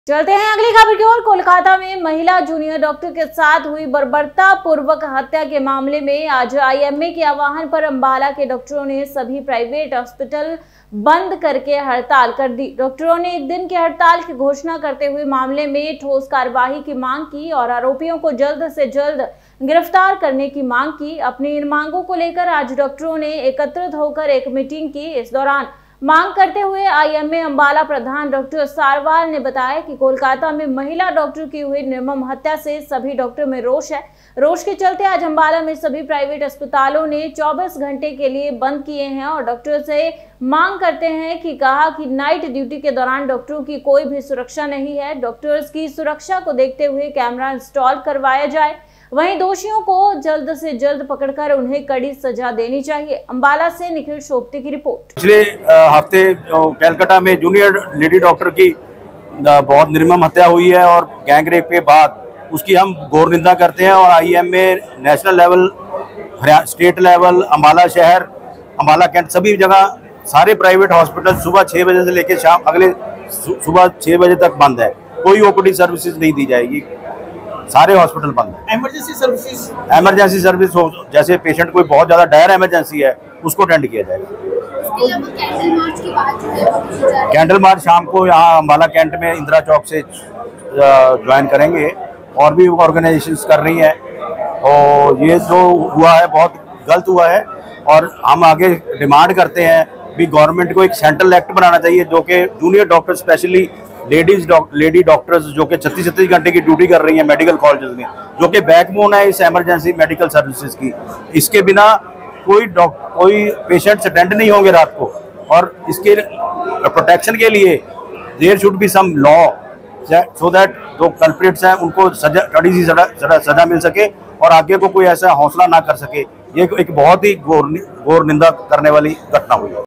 चलते हैं अगली खबर की ओर। कोलकाता में महिला जूनियर डॉक्टर के साथ हुई बर्बरता पूर्वक हत्या के मामले में आज आईएमए के आह्वान पर अंबाला के डॉक्टरों ने सभी प्राइवेट हॉस्पिटल बंद करके हड़ताल कर दी। डॉक्टरों ने एक दिन की हड़ताल की घोषणा करते हुए मामले में ठोस कार्यवाही की मांग की और आरोपियों को जल्द से जल्द गिरफ्तार करने की मांग की। अपनी इन मांगों को लेकर आज डॉक्टरों ने एकत्रित होकर एक मीटिंग की। इस दौरान मांग करते हुए आईएमए अंबाला प्रधान डॉक्टर सारवाल ने बताया कि कोलकाता में महिला डॉक्टर की हुई निर्मम हत्या से सभी डॉक्टर में रोष है। रोष के चलते आज अंबाला में सभी प्राइवेट अस्पतालों ने 24 घंटे के लिए बंद किए हैं और डॉक्टर से मांग करते हैं कि कहा कि नाइट ड्यूटी के दौरान डॉक्टरों की कोई भी सुरक्षा नहीं है। डॉक्टर्स की सुरक्षा को देखते हुए कैमरा इंस्टॉल करवाया जाए, वहीं दोषियों को जल्द से जल्द पकड़कर उन्हें कड़ी सजा देनी चाहिए। अंबाला से निखिल शोपते की रिपोर्ट। पिछले हफ्ते कलकत्ता में जूनियर लेडी डॉक्टर की बहुत निर्मम हत्या हुई है और गैंगरेप के बाद उसकी हम घोर निंदा करते हैं और IMA national level, state level, Ambala शहर, अंबाला कैंट, सभी जगह सारे प्राइवेट हॉस्पिटल सुबह 6 बजे से लेकर शाम अगले सुबह 6 बजे तक बंद है। कोई ओपीडी सर्विसेज नहीं दी जाएगी, सारे हॉस्पिटल बंद है। इमरजेंसी सर्विस हो, जैसे पेशेंट कोई बहुत ज्यादा डायर इमरजेंसी है उसको अटेंड किया जाएगा। कैंडल मार्च शाम को यहाँ अंबाला कैंट में इंदिरा चौक से ज्वाइन करेंगे और भी ऑर्गेनाइजेशंस कर रही हैं और ये जो हुआ है बहुत गलत हुआ है और हम आगे डिमांड करते हैं भी गवर्नमेंट को एक सेंट्रल एक्ट बनाना चाहिए जो कि junior doctor specially lady doctors जो कि 36 घंटे की ड्यूटी कर रही हैं मेडिकल कॉलेजेस में, जो कि बैकबोन है इस इमरजेंसी मेडिकल सर्विसेज की। इसके बिना कोई पेशेंट्स अटेंड नहीं होंगे रात को और इसके प्रोटेक्शन के लिए there should be some law so that जो कल्प्रिट्स हैं उनको कड़ी सी सजा मिल सके और आगे को कोई ऐसा हौसला ना कर सके। ये एक बहुत ही घोर निंदा करने वाली घटना हुई है।